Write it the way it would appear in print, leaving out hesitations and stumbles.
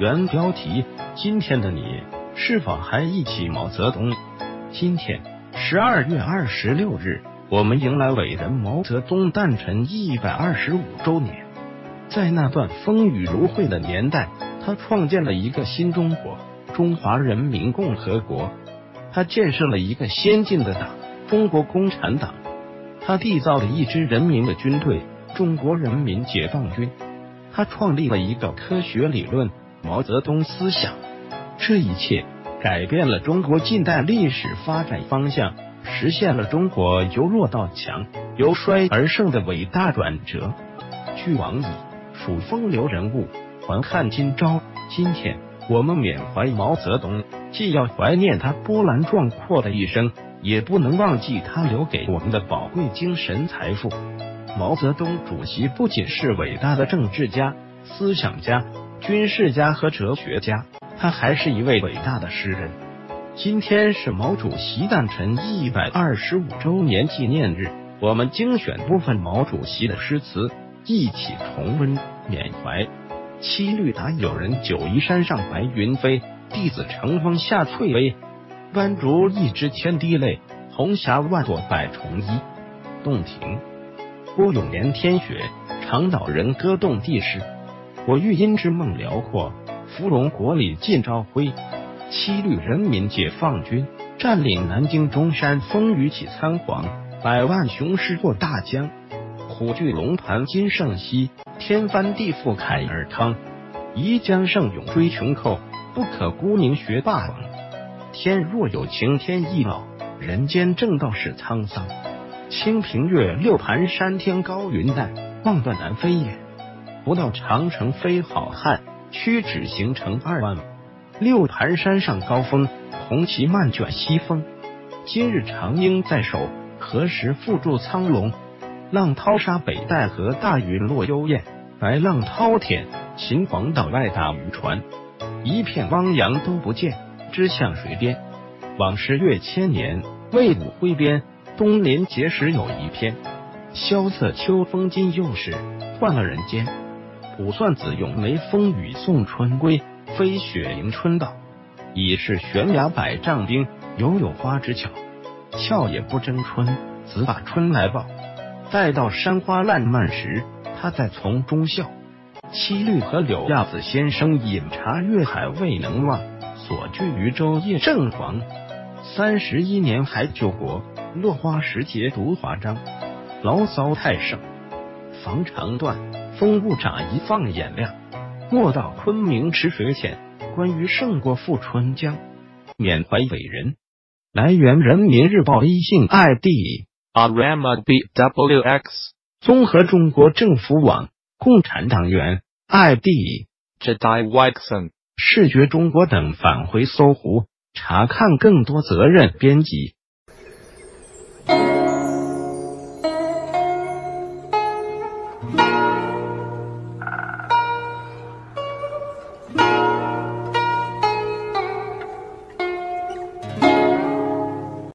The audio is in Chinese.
原标题：今天的你是否还忆起毛泽东？今天12月26日，我们迎来伟人毛泽东诞辰125周年。在那段风雨如晦的年代，他创建了一个新中国——中华人民共和国。他建设了一个先进的党——中国共产党。他缔造了一支人民的军队——中国人民解放军。他创立了一个科学理论——毛泽东思想。这一切改变了中国近代历史发展方向，实现了中国由弱到强、由衰而盛的伟大转折。俱往矣，数风流人物，还看今朝。今天我们缅怀毛泽东，既要怀念他波澜壮阔的一生，也不能忘记他留给我们的宝贵精神财富。毛泽东主席不仅是伟大的政治家、思想家、军事家和哲学家，他还是一位伟大的诗人。今天是毛主席诞辰125周年纪念日，我们精选部分毛主席的诗词，一起重温缅怀。七律达有人九嶷山上白云飞，弟子乘风下翠微。弯竹一枝千滴泪，红霞万朵百重衣。洞庭郭永连天雪，长岛人歌动地势。我欲因之梦辽阔，芙蓉国里尽朝晖。七律人民解放军占领南京中山，风雨起苍黄，百万雄师过大江。虎踞龙盘今胜昔，天翻地覆凯尔康。宜将胜勇追穷寇，不可孤宁学霸王。天若有情天亦老，人间正道是沧桑。清平乐，六盘山，天高云淡，望断南飞也。不到长城非好汉，屈指行程2万。六盘山上高峰，红旗漫卷西风。今日长缨在手，何时复筑苍龙？浪淘沙北戴河，大云落幽燕。白浪滔天，秦皇岛外打渔船。一片汪洋都不见，知向谁边？往事越千年，魏武挥鞭。东临碣石有一篇，萧瑟秋风今又是，换了人间。卜算子咏梅风雨送春归，飞雪迎春到。已是悬崖百丈冰，犹有花之俏。俏也不争春，自把春来报。待到山花烂漫时，他在丛中笑。七律和柳亚子先生饮茶月海未能忘，所居渔舟夜正黄。31年还救国，落花时节独华章。牢骚太盛，防肠断，风物乍一放眼亮。莫道昆明池水浅，关于胜过富春江。缅怀伟人。来源：人民日报微信 ID RMBWX 综合中国政府网共产党员 ID Jedi Waxon 视觉中国等返回搜狐查看更多责任编辑。